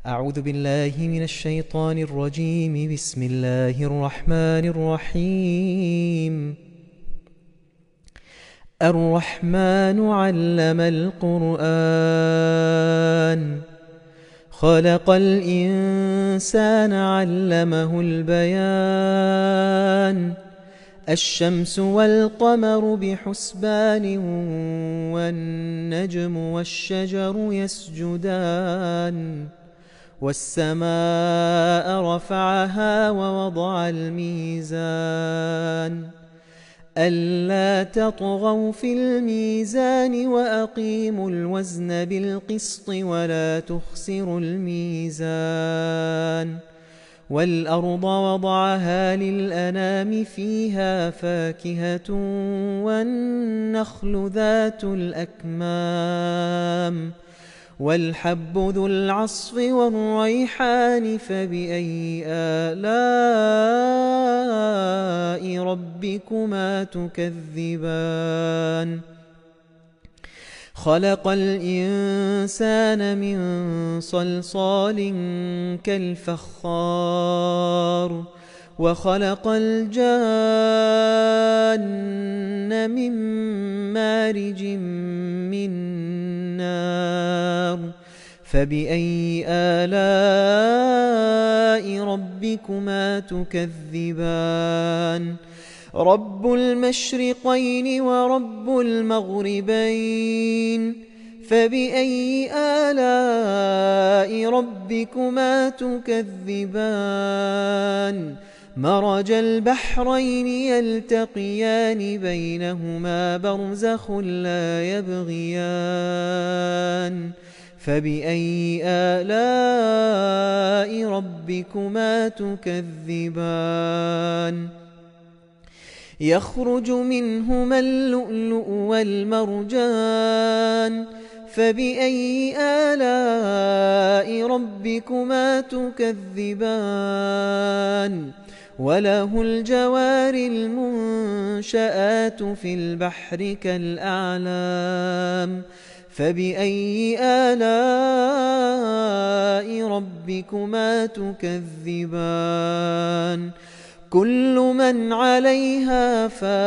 أعوذ بالله من الشيطان الرجيم. بسم الله الرحمن الرحيم. الرحمن علم القرآن خلق الإنسان علمه البيان الشمس والقمر بحسبان والنجم والشجر يسجدان والسماء رفعها ووضع الميزان ألا تطغوا في الميزان وأقيموا الوزن بالقسط ولا تخسروا الميزان والأرض وضعها للأنام فيها فاكهة والنخل ذات الأكمام والحب ذو العصف والريحان فبأي آلاء ربكما تكذبان خلق الإنسان من صلصال كالفخار وخلق الجان من مارج من نار فبأي آلاء ربكما تكذبان رب المشرقين ورب المغربين فبأي آلاء ربكما تكذبان مرج البحرين يلتقيان بينهما برزخ لا يبغيان فبأي آلاء ربكما تكذبان يخرج منهما اللؤلؤ والمرجان فبأي آلاء ربكما تكذبان وله الجوار المنشآت في البحر كالأعلام فبأي آلاء ربكما تكذبان كل من عليها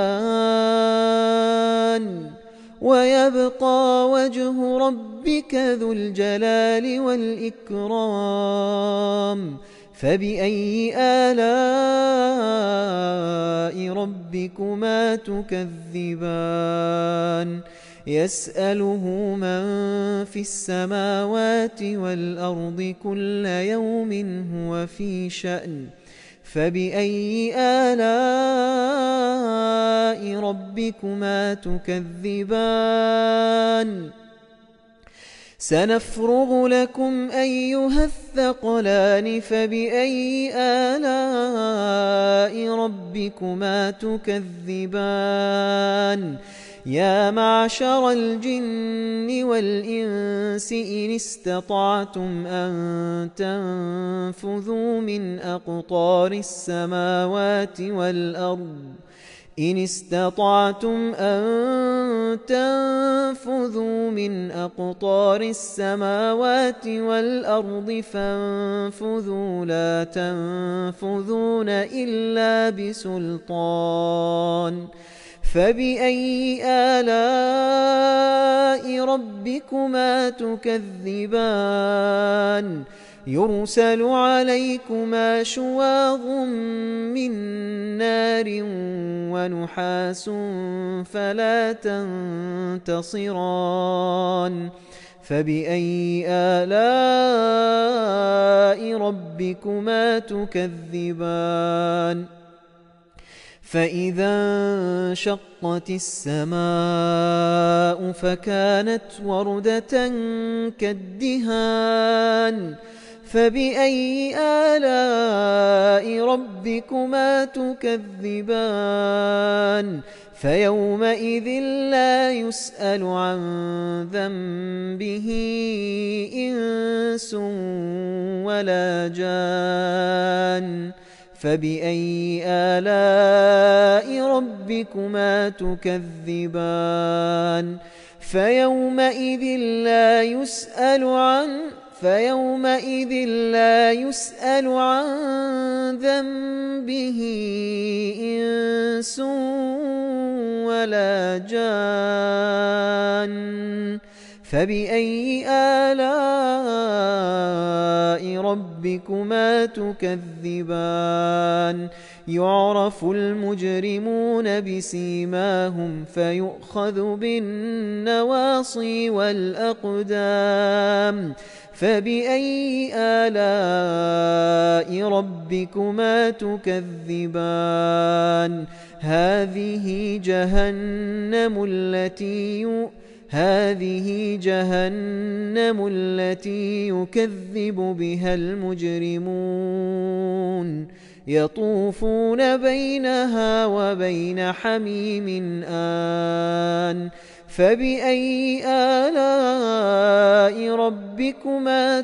فان ويبقى وجه ربك ذو الجلال والإكرام فبأي آلاء ربكما تكذبان يسأله من في السماوات والأرض كل يوم هو في شأن فبأي آلاء ربكما تكذبان سنفرغ لكم أيها الثقلان فبأي آلاء ربكما تكذبان يا معشر الجن والإنس إن استطعتم أن تنفذوا من أقطار السماوات والأرض إن استطعتم أن تنفذوا من أقطار السماوات والأرض فانفذوا لا تنفذون إلا بسلطان فبأي آلاء ربكما تكذبان يرسل عليكما شواظ من نار ونحاس فلا تنتصران فبأي آلاء ربكما تكذبان فإذا انشقت السماء فكانت وردة كالدهان فبأي آلاء ربكما تكذبان فيومئذ لا يسأل عن ذنبه إنس ولا جان فبأي آلاء ربكما تكذبان فيومئذ لا يسأل عن فيومئذ لا يسأل عن ذنبه إنس ولا جان فبأي آلاء ربكما تكذبان يعرف المجرمون بسيماهم فيؤخذ بالنواصي والأقدام فبأي آلاء ربكما تكذبان هذه جهنم التي يكذب بها المجرمون يطوفون بينها وبين حميم آن فبأي آلاء ربكما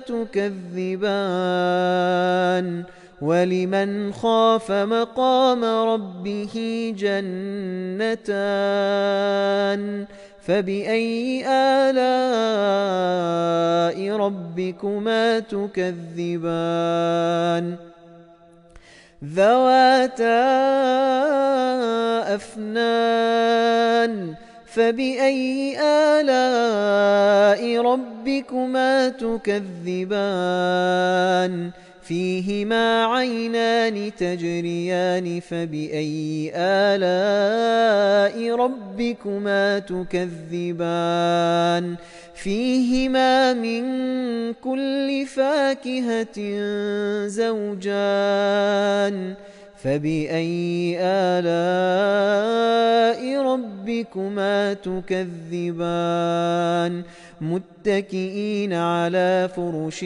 تكذبان ولمن خاف مقام ربه جنتان فبأي آلاء ربكما تكذبان ذواتا أفنان فبأي آلاء ربكما تكذبان فيهما عينان تجريان فبأي آلاء ربكما تكذبان فيهما من كل فاكهة زوجان فبأي آلاء ربكما تكذبان متكئين على فرش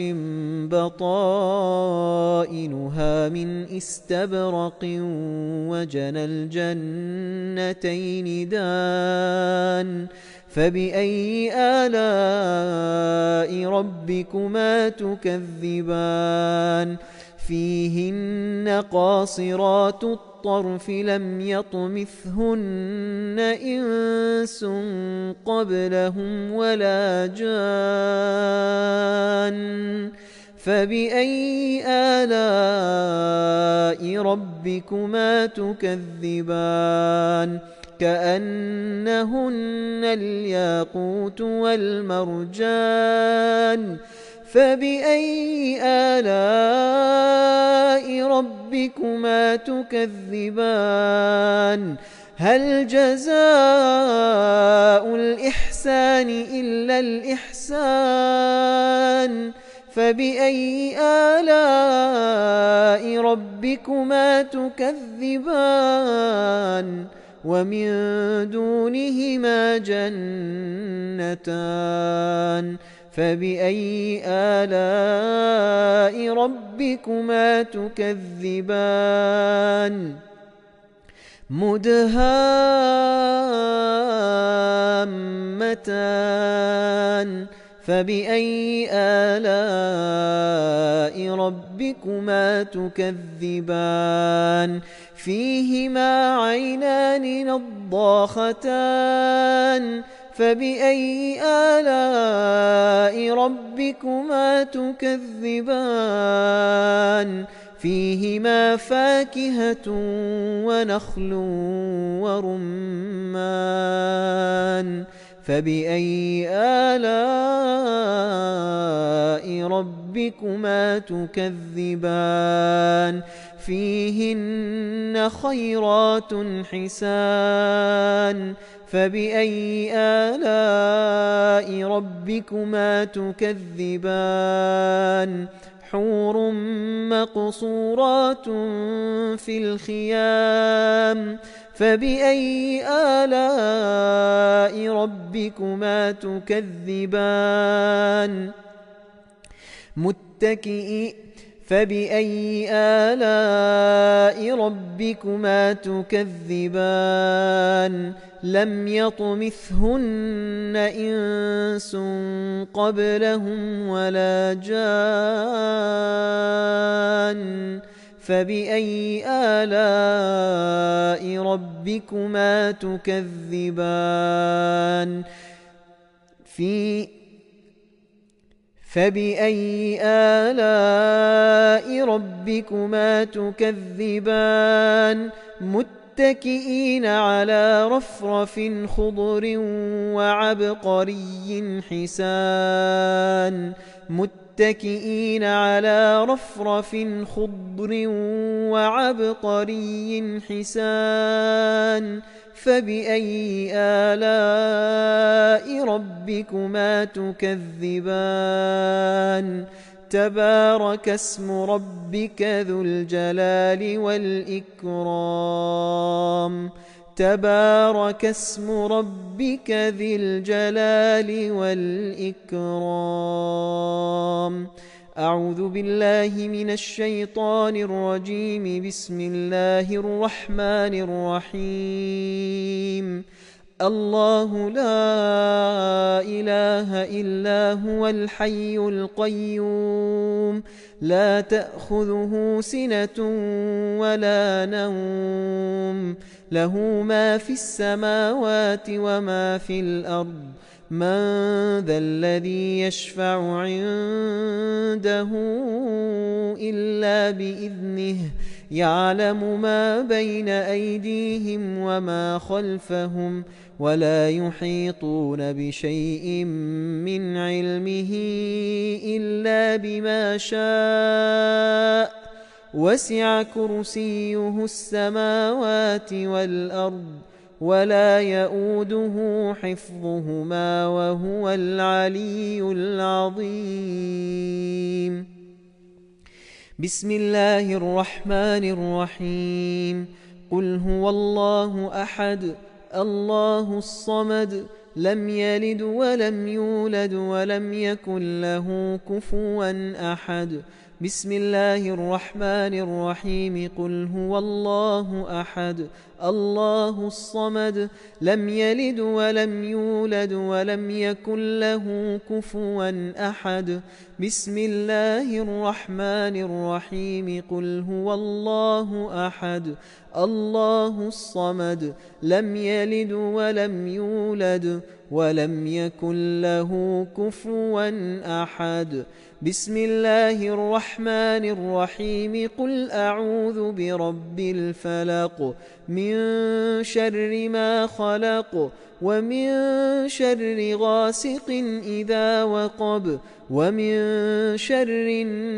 بطائنها من استبرق وجنى الجنتين دان فبأي آلاء ربكما تكذبان فيهن قاصرات الطرف لم يطمثهن إنس قبلهم ولا جان فبأي آلاء ربكما تكذبان كأنهن الياقوت والمرجان فبأي آلاء ربكما تكذبان هل جزاء الإحسان إلا الإحسان فبأي آلاء ربكما تكذبان ومن دونهما جنتان فبأي آلاء ربكما تكذبان مدهامتان فبأي آلاء ربكما تكذبان فيهما عينان نضاختان فبأي آلاء ربكما تكذبان فيهما فاكهة ونخل ورمان فبأي آلاء ربكما تكذبان فيهن خيرات حسان فبأي آلاء ربكما تكذبان حور مقصورات في الخيام فبأي آلاء ربكما تكذبان فبأي آلاء ربكما تكذبان لم يطمثهن إنس قبلهم ولا جان فبأي آلاء ربكما تكذبان فبأي آلاء ربكما تكذبان متكئين على رفرف خضر وعبقري حسان متكئين على رفرف خضر وعبقري حسان فبأي آلاء ربكما تكذبان تبارك اسم ربك ذو الجلال والإكرام تبارك اسم ربك ذي الجلال والإكرام أعوذ بالله من الشيطان الرجيم بسم الله الرحمن الرحيم الله لا إله إلا هو الحي القيوم لا تأخذه سنة ولا نوم له ما في السماوات وما في الأرض من ذا الذي يشفع عنده إلا بإذنه يعلم ما بين أيديهم وما خلفهم ولا يحيطون بشيء من علمه إلا بما شاء وسع كرسيه السماوات والأرض ولا يؤوده حفظهما وهو العلي العظيم بسم الله الرحمن الرحيم قل هو الله أحد الله الصمد لم يلد ولم يولد ولم يكن له كفوا أحد بسم الله الرحمن الرحيم قل هو الله أحد الله الصمد لم يلد ولم يولد ولم يكن له كفوا أحد بسم الله الرحمن الرحيم قل هو الله أحد الله الصمد لم يلد ولم يولد ولم يكن له كفوا أحد بسم الله الرحمن الرحيم قل أعوذ برب الفلق من شر ما خلق ومن شر غاسق إذا وقب ومن شر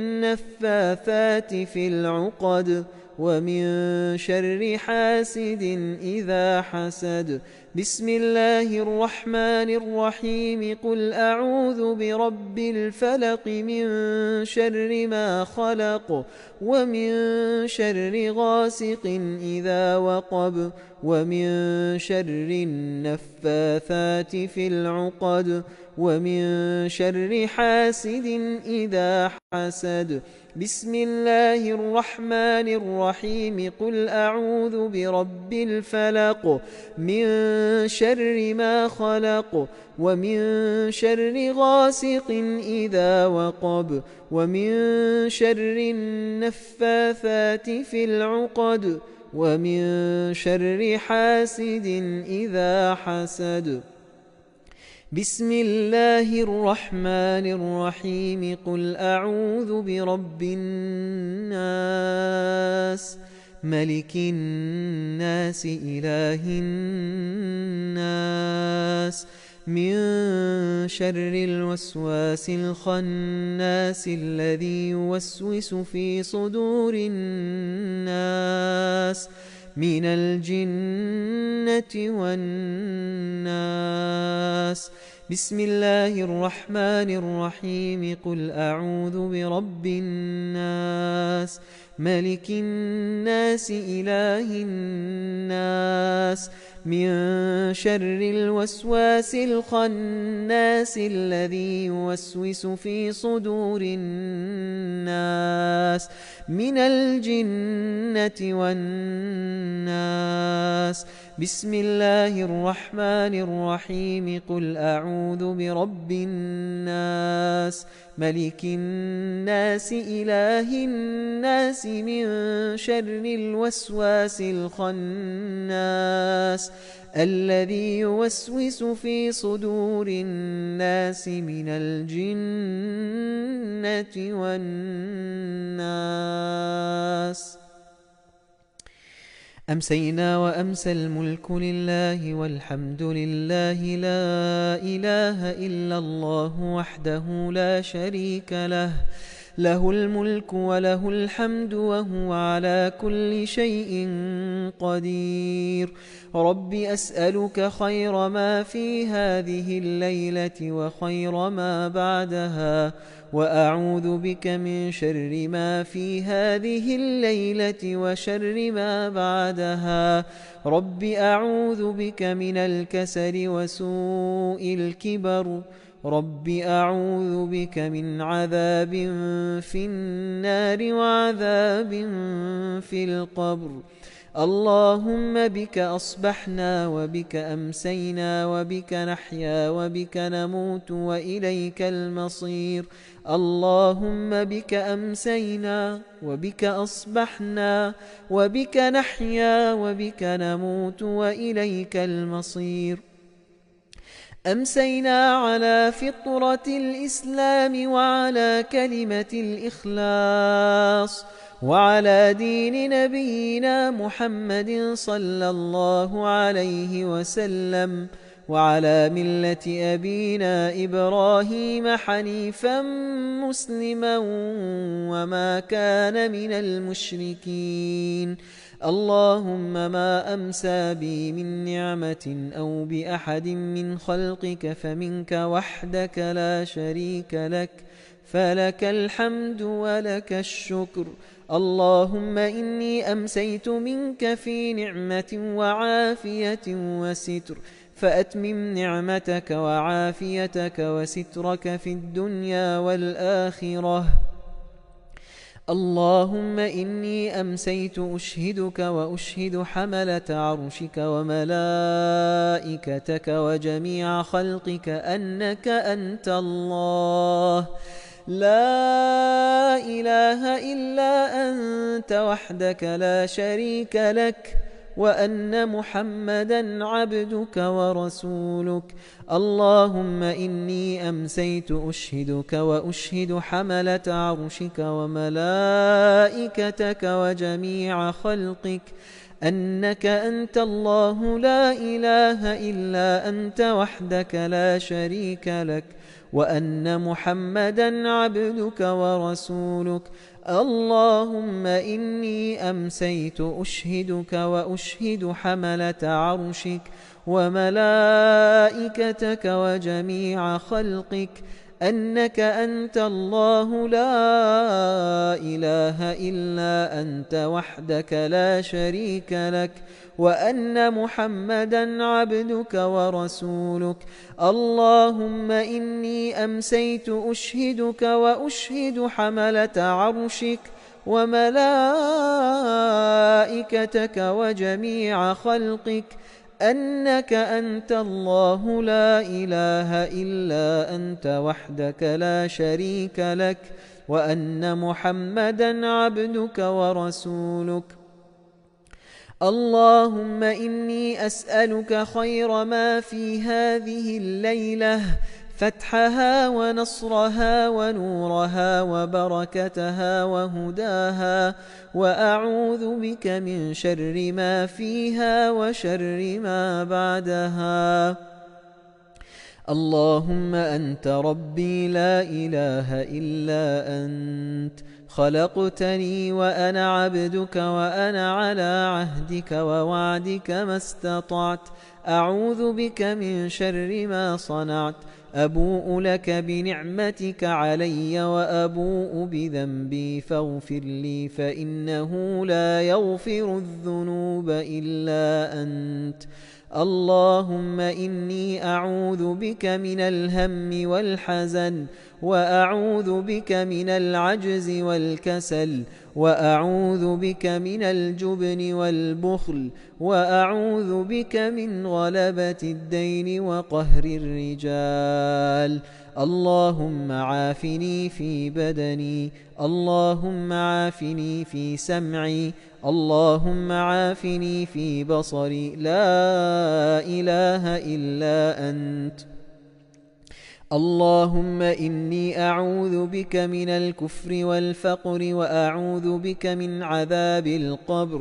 النفاثات في العقد ومن شر حاسد إذا حسد بسم الله الرحمن الرحيم قل أعوذ برب الفلق من شر ما خلق ومن شر غاسق إذا وقب ومن شر النفاثات في العقد ومن شر حاسد إذا حسد بسم الله الرحمن الرحيم قل أعوذ برب الفلق من شر ما خلق ومن شر غاسق إذا وقب ومن شر النفاثات في العقد ومن شر حاسد إذا حسد بسم الله الرحمن الرحيم قل أعوذ برب الناس ملك الناس إله الناس من شر الوسواس الخناس الذي يوسوس في صدور الناس من الجنة والناس بسم الله الرحمن الرحيم قل أعوذ برب الناس ملك الناس إله الناس من شر الوسواس الخناس الذي يوسوس في صدور الناس من الجنة والناس بسم الله الرحمن الرحيم قل أعوذ برب الناس ملك الناس إله الناس من شر الوسواس الخناس الذي يوسوس في صدور الناس من الجنة والناس. أمسينا وأمسى الملك لله والحمد لله لا إله إلا الله وحده لا شريك له له الملك وله الحمد وهو على كل شيء قدير. رب أسألك خير ما في هذه الليلة وخير ما بعدها وأعوذ بك من شر ما في هذه الليلة وشر ما بعدها. رب أعوذ بك من الكسل وسوء الكبر. رب أعوذ بك من عذاب في النار وعذاب في القبر. اللهم بك أصبحنا وبك أمسينا وبك نحيا وبك نموت وإليك المصير. اللهم بك أمسينا وبك أصبحنا وبك نحيا وبك نموت وإليك المصير. أمسينا على فطرة الإسلام وعلى كلمة الإخلاص وعلى دين نبينا محمد صلى الله عليه وسلم وعلى ملة أبينا إبراهيم حنيفا مسلما وما كان من المشركين. اللهم ما أمسى بي من نعمة أو بأحد من خلقك فمنك وحدك لا شريك لك فلك الحمد ولك الشكر. اللهم إني أمسيت منك في نعمة وعافية وستر فأتمم نعمتك وعافيتك وسترك في الدنيا والآخرة. اللهم إني أمسيت أشهدك وأشهد حملة عرشك وملائكتك وجميع خلقك أنك أنت الله لا إله إلا أنت وحدك لا شريك لك وأن محمدا عبدك ورسولك. اللهم إني أمسيت أشهدك وأشهد حملة عرشك وملائكتك وجميع خلقك أنك أنت الله لا إله إلا أنت وحدك لا شريك لك وأن محمدا عبدك ورسولك. اللهم إني أمسيت أشهدك وأشهد حملة عرشك وملائكتك وجميع خلقك أنك أنت الله لا إله إلا أنت وحدك لا شريك لك وأن محمدا عبدك ورسولك. اللهم إني أمسيت أشهدك وأشهد حملة عرشك وملائكتك وجميع خلقك أنك أنت الله لا إله إلا أنت وحدك لا شريك لك وأن محمدا عبدك ورسولك. اللهم إني أسألك خير ما في هذه الليلة فتحها ونصرها ونورها وبركتها وهداها وأعوذ بك من شر ما فيها وشر ما بعدها. اللهم أنت ربي لا إله إلا أنت خلقتني وأنا عبدك وأنا على عهدك ووعدك ما استطعت. أعوذ بك من شر ما صنعت. أبوء لك بنعمتك علي وأبوء بذنبي فاغفر لي فإنه لا يغفر الذنوب إلا أنت. اللهم إني أعوذ بك من الهم والحزن، وأعوذ بك من العجز والكسل، وأعوذ بك من الجبن والبخل، وأعوذ بك من غلبة الدين وقهر الرجال. اللهم عافني في بدني، اللهم عافني في سمعي، اللهم عافني في بصري، لا إله إلا أنت. اللهم إني أعوذ بك من الكفر والفقر، وأعوذ بك من عذاب القبر،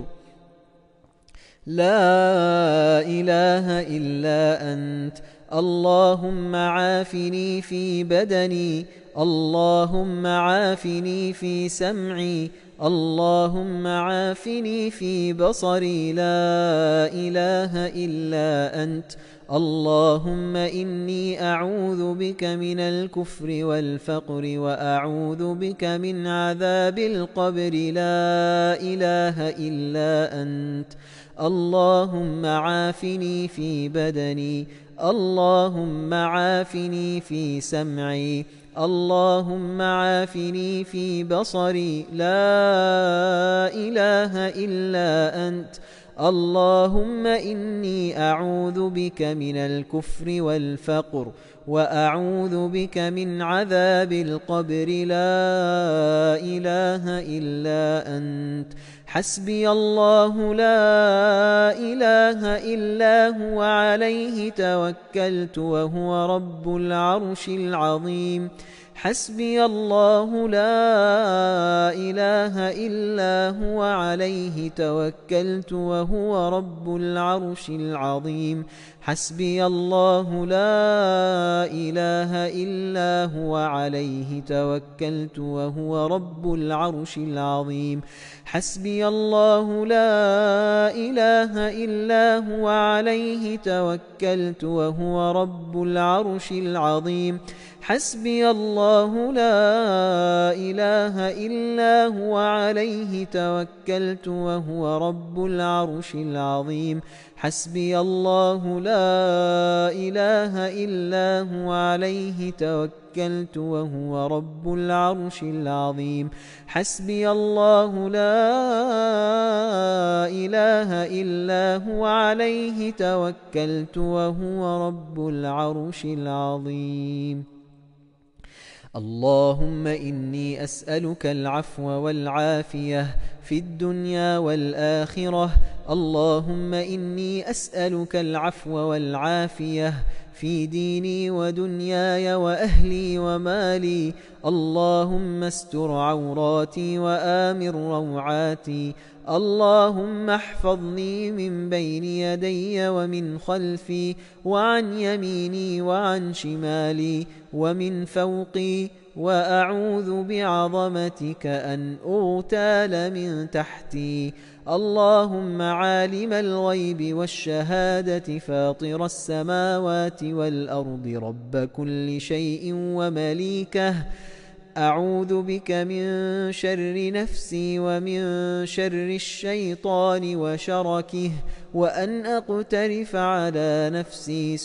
لا إله إلا أنت. اللهم عافني في بدني، اللهم عافني في سمعي، اللهم عافني في بصري، لا إله إلا أنت. اللهم إني أعوذ بك من الكفر والفقر، وأعوذ بك من عذاب القبر، لا إله إلا أنت. اللهم عافني في بدني، اللهم عافني في سمعي، اللهم عافني في بصري، لا إله إلا أنت. اللهم إني أعوذ بك من الكفر والفقر، وأعوذ بك من عذاب القبر، لا إله إلا أنت. حسبي الله لا إله إلا هو، عليه توكلت وهو رب العرش العظيم. حسبي الله لا إله إلا هو، عليه توكلت وهو رب العرش العظيم. حسبي الله لا إله إلا هو، عليه توكلت وهو رب العرش العظيم. حسبي الله لا إله إلا هو، عليه توكلت وهو رب العرش العظيم. حسبي الله لا إله إلا هو، عليه توكلت وهو رب العرش العظيم. حسبي الله لا إله إلا هو، عليه توكلت وهو رب العرش العظيم. حسبي الله لا إله إلا هو، عليه توكلت وهو رب العرش العظيم. اللهم إني أسألك العفو والعافية في الدنيا والآخرة. اللهم إني أسألك العفو والعافية في ديني ودنياي وأهلي ومالي. اللهم استر عوراتي وآمن روعاتي. اللهم احفظني من بين يدي ومن خلفي، وعن يميني وعن شمالي ومن فوقي، وأعوذ بعظمتك أن أغتال من تحتي. اللهم عالم الغيب والشهادة، فاطر السماوات والأرض، رب كل شيء ومليكه، أعوذ بك من شر نفسي ومن شر الشيطان وشركه، وأن أقترف على نفسي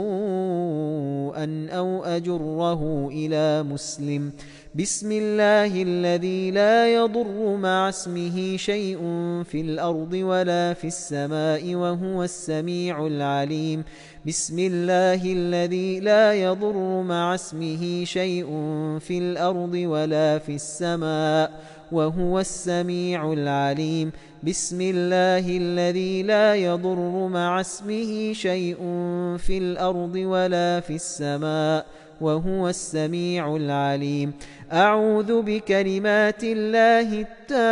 سوءا أو أجره إلى مسلم. بسم الله الذي لا يضر مع اسمه شيء في الأرض ولا في السماء وهو السميع العليم. بسم الله الذي لا يضر مع اسمه شيء في الأرض ولا في السماء وهو السميع العليم. بسم الله الذي لا يضر مع اسمه شيء في الأرض ولا في السماء وهو السميع العليم. أعوذ بكلمات الله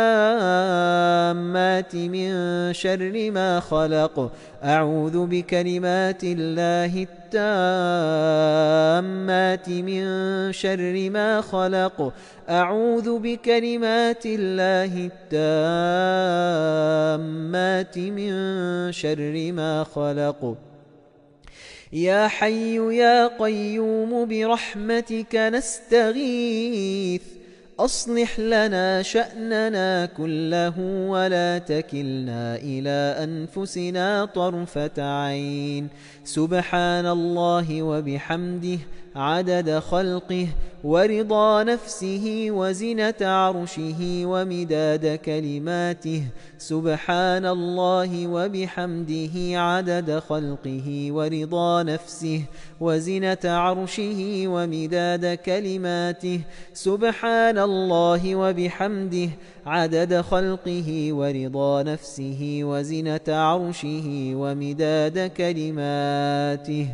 التامات من شر ما خلق. أعوذ بكلمات الله التامات من شر ما خلق. أعوذ بكلمات الله التامات من شر ما خلق. يا حي يا قيوم برحمتك نستغيث، أصلح لنا شأننا كله ولا تكلنا إلى أنفسنا طرفة عين. سبحان الله وبحمده عدد خلقه ورضا نفسه وزنة عرشه ومداد كلماته. سبحان الله وبحمده عدد خلقه ورضا نفسه وزنة عرشه ومداد كلماته. سبحان الله وبحمده عدد خلقه ورضا نفسه وزنة عرشه ومداد كلماته.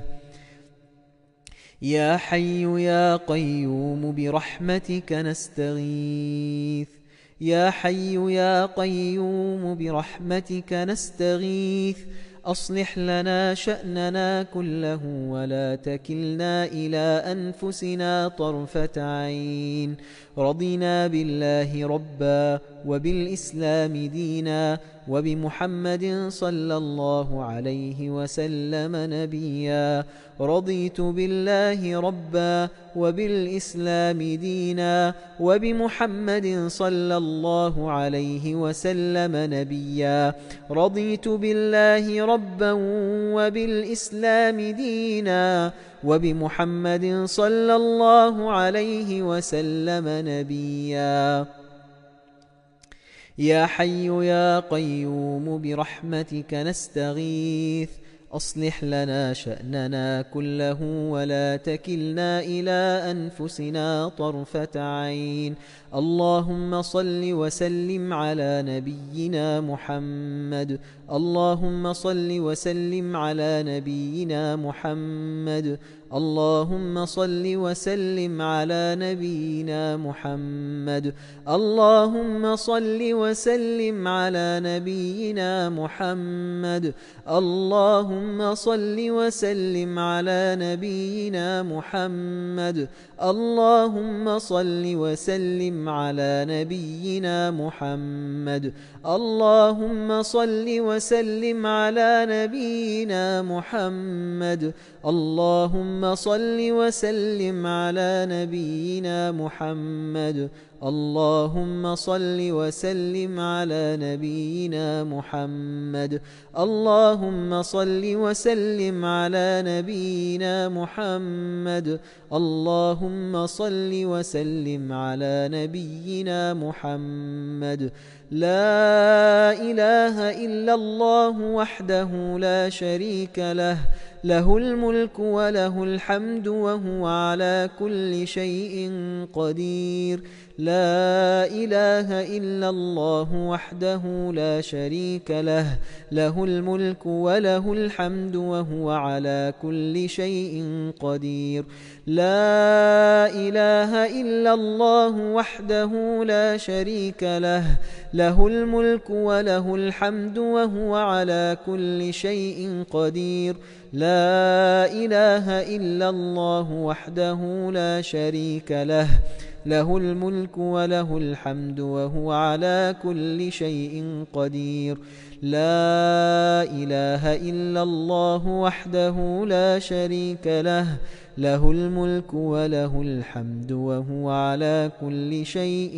يا حي يا قيوم برحمتك نستغيث. يا حي يا قيوم برحمتك نستغيث. أصلح لنا شأننا كله ولا تكلنا إلى أنفسنا طرفة عين. رضينا بالله ربا وبالإسلام دينا وبمحمد صلى الله عليه وسلم نبيا. رضيت بالله ربا وبالإسلام دينا وبمحمد صلى الله عليه وسلم نبيا. رضيت بالله ربا وبالإسلام دينا وبمحمد صلى الله عليه وسلم نبيا. يا حي يا قيوم برحمتك نستغيث. أصلح لنا شأننا كله ولا تكلنا إلى أنفسنا طرفة عين. اللهم صل وسلم على نبينا محمد. اللهم صل وسلم على نبينا محمد. اللهم صل وسلم على نبينا محمد. اللهم صل وسلم على نبينا محمد. اللهم صل وسلم على نبينا محمد. اللهم صل وسلم على نبينا محمد. اللهم صل وسلم على نبينا محمد. اللهم صل وسلم على نبينا محمد. اللهم صل وسلم على نبينا محمد. اللهم صل وسلم على نبينا محمد. اللهم صل وسلم على نبينا محمد. لا إله إلا الله وحده لا شريك له. له الملك وله الحمد وهو على كل شيء قدير. لا إله إلا الله وحده لا شريك له. له الملك وله الحمد وهو على كل شيء قدير. لا إله إلا الله وحده لا شريك له. له الملك وله الحمد وهو على كل شيء قدير. لا إله إلا الله وحده لا شريك له. له الملك وله الحمد وهو على كل شيء قدير. لا إله إلا الله وحده لا شريك له. له الملك وله الحمد وهو على كل شيء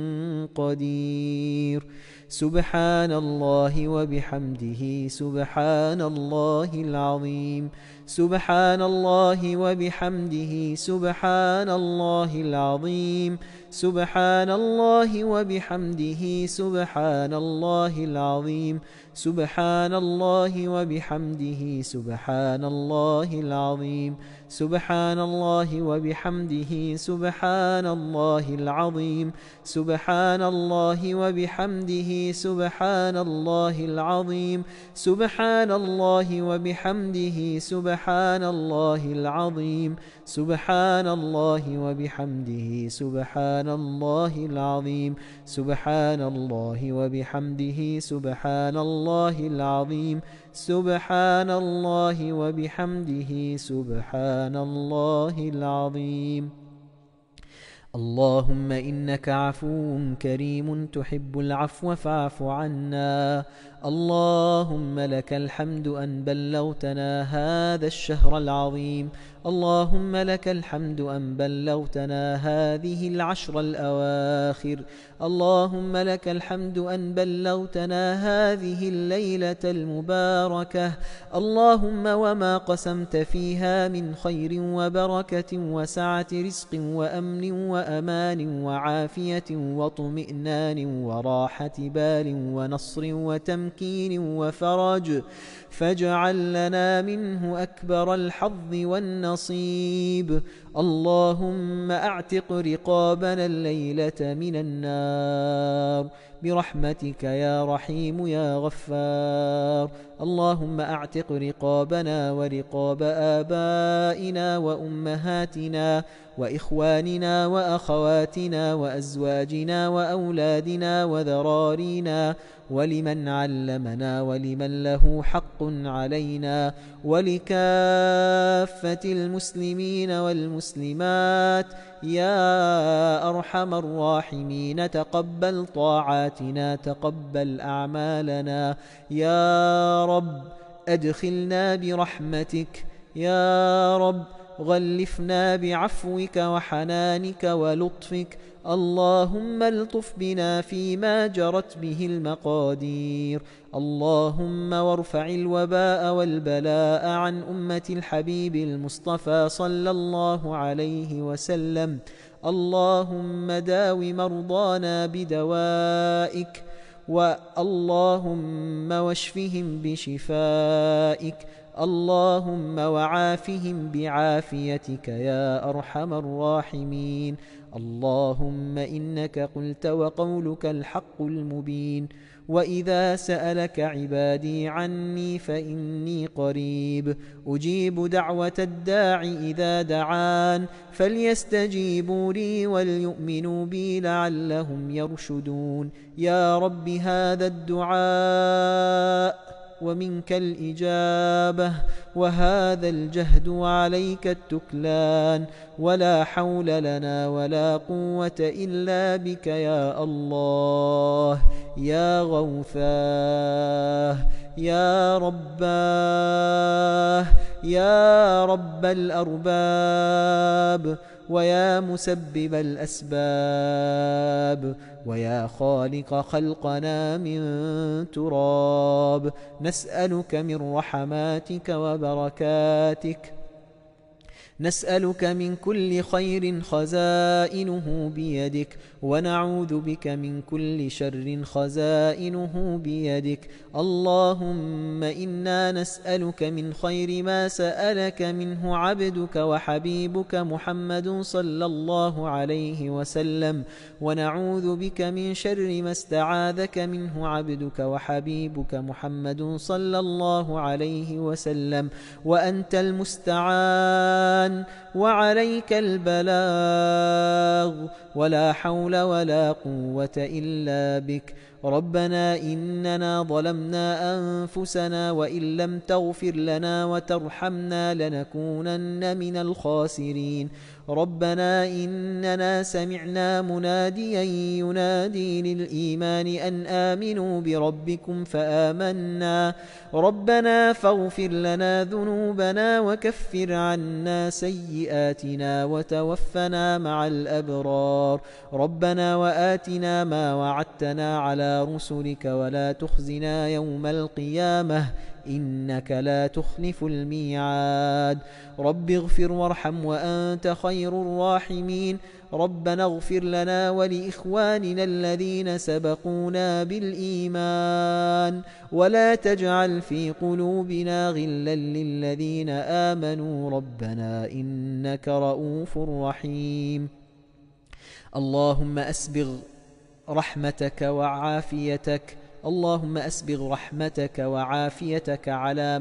قدير. سبحان الله وبحمده سبحان الله العظيم. سبحان الله وبحمده سبحان الله العظيم. سبحان الله وبحمده سبحان الله العظيم. سبحان الله وبحمده سبحان الله العظيم. سبحان الله وبحمده سبحان الله العظيم. سبحان الله وبحمده سبحان الله العظيم. سبحان الله وبحمده سبحان الله العظيم. سبحان الله وبحمده سبحان الله العظيم. سبحان الله وبحمده سبحان الله العظيم. سبحان الله وبحمده سبحان الله العظيم. اللهم إنك عفو كريم تحب العفو فاعف عنا. اللهم لك الحمد أن بلغتنا هذا الشهر العظيم. اللهم لك الحمد أن بلغتنا هذه العشر الأواخر. اللهم لك الحمد أن بلغتنا هذه الليلة المباركة. اللهم وما قسمت فيها من خير وبركة وسعة رزق وأمن وأمان وعافية واطمئنان وراحة بال ونصر وتمكين وفرج، فاجعل لنا منه أكبر الحظ والنصيب. اللهم أعتق رقابنا الليلة من النار برحمتك يا رحيم يا غفار. اللهم أعتق رقابنا ورقاب آبائنا وأمهاتنا وإخواننا وأخواتنا وأزواجنا وأولادنا وذرارينا ولمن علمنا ولمن له حق علينا ولكافة المسلمين والمسلمات يا أرحم الراحمين. تقبل طاعاتنا، تقبل أعمالنا يا رب. أدخلنا برحمتك يا رب، غلفنا بعفوك وحنانك ولطفك. اللهم الطف بنا فيما جرت به المقادير. اللهم وارفع الوباء والبلاء عن أمة الحبيب المصطفى صلى الله عليه وسلم. اللهم داو مرضانا بدوائك، واللهم واشفهم بشفائك. اللهم وعافهم بعافيتك يا أرحم الراحمين. اللهم إنك قلت وقولك الحق المبين: وإذا سألك عبادي عني فإني قريب أجيب دعوة الداع إذا دعان، فليستجيبوا لي وليؤمنوا بي لعلهم يرشدون. يا رب هذا الدعاء ومنك الإجابة، وهذا الجهد وعليك التكلان، ولا حول لنا ولا قوة إلا بك يا الله. يا غوثاه يا رباه يا رب الأرباب، ويا مسبب الأسباب، ويا خالق خلقنا من تراب، نسألك من رحماتك وبركاتك، نسألك من كل خير خزائنه بيدك، ونعوذ بك من كل شر خزائنه بيدك. اللهم إنا نسألك من خير ما سألك منه عبدك وحبيبك محمد صلى الله عليه وسلم، ونعوذ بك من شر ما استعاذك منه عبدك وحبيبك محمد صلى الله عليه وسلم. وأنت المستعان وعليك البلاغ، ولا حول ولا قوة إلا بك. ربنا إننا ظلمنا أنفسنا، وإن لم تغفر لنا وترحمنا لنكونن من الخاسرين. ربنا إننا سمعنا مناديا ينادي للإيمان أن آمنوا بربكم فآمنا. ربنا فاغفر لنا ذنوبنا وكفر عنا سيئاتنا وتوفنا مع الأبرار. ربنا وآتنا ما وعدتنا على رسلك ولا تخزنا يوم القيامة إنك لا تخلف الميعاد. رب اغفر وارحم وأنت خير الراحمين. ربنا اغفر لنا ولإخواننا الذين سبقونا بالإيمان، ولا تجعل في قلوبنا غلا للذين آمنوا ربنا إنك رؤوف رحيم. اللهم أسبغ رحمتك وعافيتك، اللهم أسبغ رحمتك وعافيتك على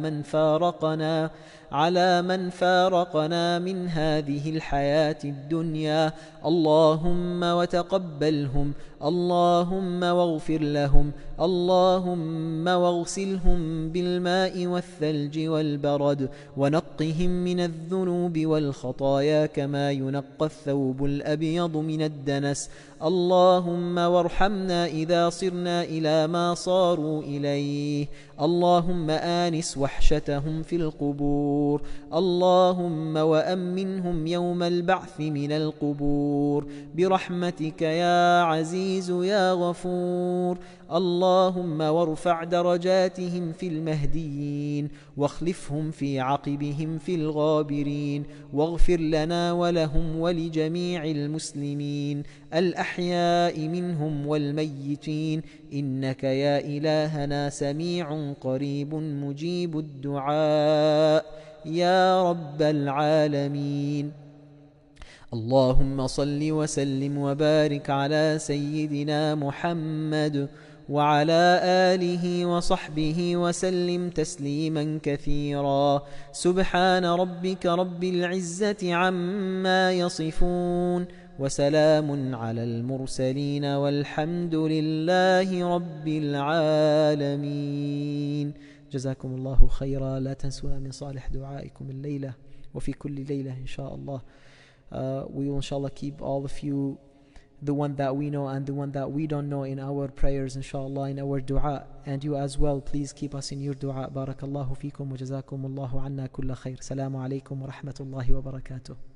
من فارقنا من هذه الحياة الدنيا. اللهم وتقبلهم، اللهم واغفر لهم، اللهم واغسلهم بالماء والثلج والبرد، ونقهم من الذنوب والخطايا كما ينقى الثوب الأبيض من الدنس. اللهم وارحمنا إذا صرنا إلى ما صاروا إليه. اللهم آنس وحشتهم في القبور. اللهم وأمنهم يوم البعث من القبور برحمتك يا عزيز يا غفور. اللهم وارفع درجاتهم في المهديين واخلفهم في عقبهم في الغابرين، واغفر لنا ولهم ولجميع المسلمين الأحياء منهم والميتين، إنك يا إلهنا سميع قريب مجيب الدعاء يا رب العالمين. اللهم صل وسلم وبارك على سيدنا محمد وعلى آله وصحبه وسلم تسليما كثيرا. سبحان ربك رب العزة عما يصفون، وسلام على المرسلين، والحمد لله رب العالمين. جزاكم الله خيرا. لا تنسونا من صالح دعائكم الليلة وفي كل ليلة إن شاء الله. We will inshallah keep all of you, the one that we know and the one that we don't know, in our prayers inshallah, in our dua, and you as well, please keep us in your dua. Barakallahu feekum wa jazakum Allahu anna kulla khair. Assalamu alaikum wa rahmatullahi wa barakatuh.